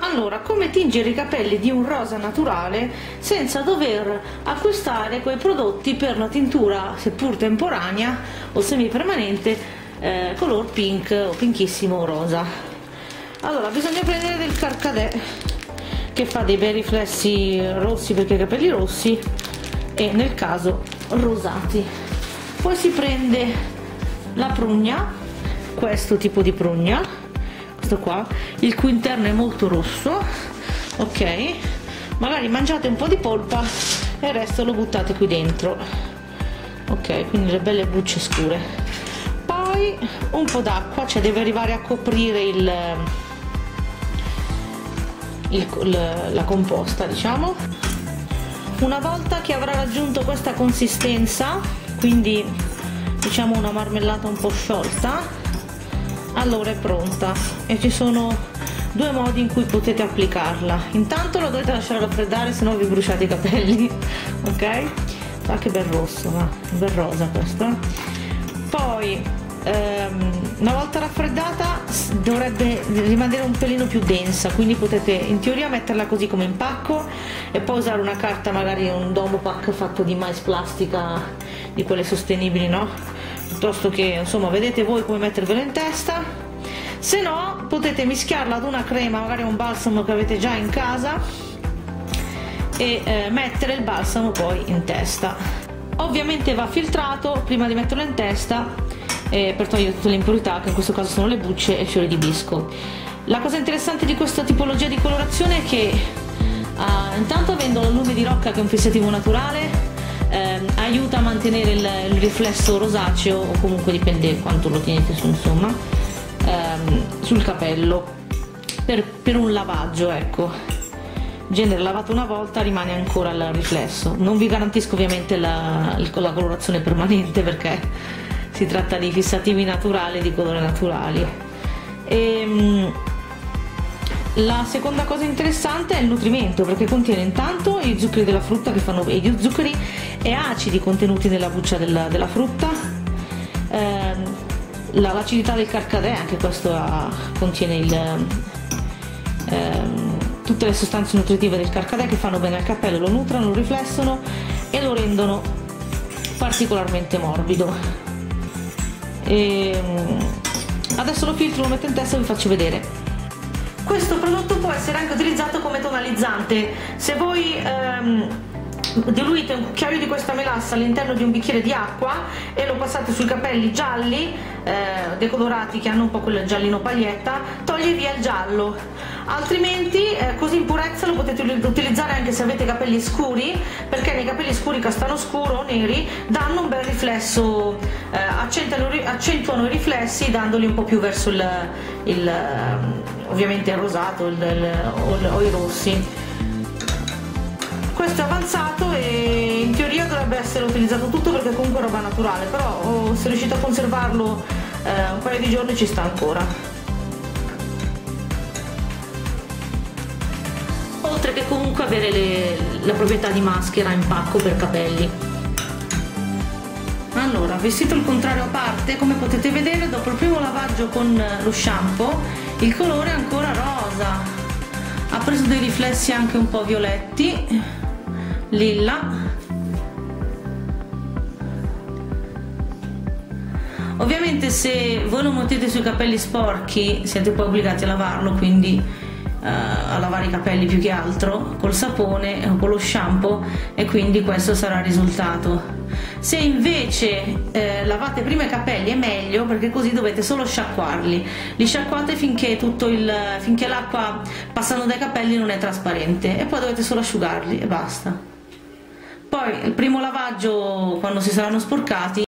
Allora, come tingere i capelli di un rosa naturale senza dover acquistare quei prodotti per la tintura, seppur temporanea o semipermanente, color pink o pinchissimo rosa. Allora, bisogna prendere del Carcadè, che fa dei bei riflessi rossi perché i capelli rossi, e nel caso rosati. Poi si prende la prugna, questo tipo di prugna, questo qua, il cui interno è molto rosso, ok, magari mangiate un po' di polpa e il resto lo buttate qui dentro, ok, quindi le belle bucce scure. Poi un po' d'acqua, cioè deve arrivare a coprire la composta, diciamo. Una volta che avrà raggiunto questa consistenza, quindi diciamo una marmellata un po' sciolta, allora è pronta, e ci sono due modi in cui potete applicarla. Intanto lo dovete lasciare raffreddare, se no vi bruciate i capelli, ok? Ah, che bel rosso, ma bel rosa questo. Poi una volta raffreddata dovrebbe rimanere un pelino più densa, quindi potete in teoria metterla così come in pacco e poi usare una carta, magari un domo pack fatto di mais plastica, di quelle sostenibili, no? Piuttosto che, insomma, vedete voi come mettervelo in testa. Se no potete mischiarla ad una crema, magari un balsamo che avete già in casa, e mettere il balsamo poi in testa. Ovviamente va filtrato prima di metterlo in testa, per togliere tutte le impurità, che in questo caso sono le bucce e il fiore di bisco. La cosa interessante di questa tipologia di colorazione è che intanto, avendo la lume di rocca, che è un fissativo naturale, aiuta a mantenere il riflesso rosaceo, o comunque dipende quanto lo tenete su, insomma, sul capello per un lavaggio, ecco. In genere lavato una volta rimane ancora il riflesso. Non vi garantisco ovviamente la colorazione permanente, perché si tratta di fissativi naturali, di colori naturali. La seconda cosa interessante è il nutrimento, perché contiene intanto gli zuccheri della frutta, che fanno gli zuccheri e acidi contenuti nella buccia della frutta, l'acidità del Carcadè, anche questo contiene tutte le sostanze nutritive del Carcadè che fanno bene al capello, lo nutrono, lo riflessono e lo rendono particolarmente morbido. Adesso lo filtro, lo metto in testa e vi faccio vedere. Questo prodotto può essere anche utilizzato come tonalizzante. Se voi diluite un cucchiaio di questa melassa all'interno di un bicchiere di acqua e lo passate sui capelli gialli, decolorati, che hanno un po' quel giallino paglietta, toglie via il giallo. Altrimenti così in purezza lo potete utilizzare anche se avete capelli scuri, perché nei capelli scuri, castano scuro o neri, danno un bel riflesso, accentuano i riflessi dandoli un po' più verso ovviamente il rosato o i rossi. Questo è avanzato e in teoria dovrebbe essere utilizzato tutto, perché comunque è roba naturale, però se riuscite a conservarlo un paio di giorni ci sta ancora. Oltre che comunque avere la proprietà di maschera in pacco per capelli. Allora, vestito il contrario a parte, come potete vedere, dopo il primo lavaggio con lo shampoo il colore è ancora rosa, ha preso dei riflessi anche un po' violetti, lilla. Ovviamente se voi lo mettete sui capelli sporchi siete poi obbligati a lavarlo, quindi a lavare i capelli più che altro col sapone o con lo shampoo, e quindi questo sarà il risultato. Se invece lavate prima i capelli è meglio, perché così dovete solo sciacquarli, li sciacquate finché l'acqua passando dai capelli non è trasparente, e poi dovete solo asciugarli e basta. Poi il primo lavaggio, quando si saranno sporcati,